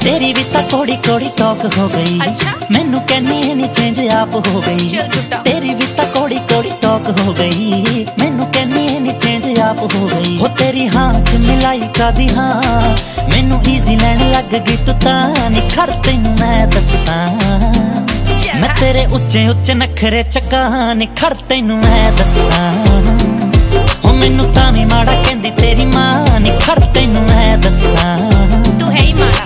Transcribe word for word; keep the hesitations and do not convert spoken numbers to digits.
तेरी भी ता कोड़ी कोड़ी टॉक हो गई। अच्छा? मैनू कहनी है नी चेंज आप हो गई। चल झूठा। तेरी भी ता कोड़ी कोड़ी टॉक हो गई। मैनू कहनी है नी चेंज आप हो गई। हो तेरी हाँ च मिलाई कादी हाँ, मैनू ईजी लैन लग गई तू तां निखर तैनू मैं दस्सां। मैं तेरे उच्चे उच्चे नखरे चक्का निखर तैनू मैं दस्सां। हो मैनू तां वी माड़ा कहंदी तेरी मां निखर तैनू मैं दस्सां। तू है ही माड़ा।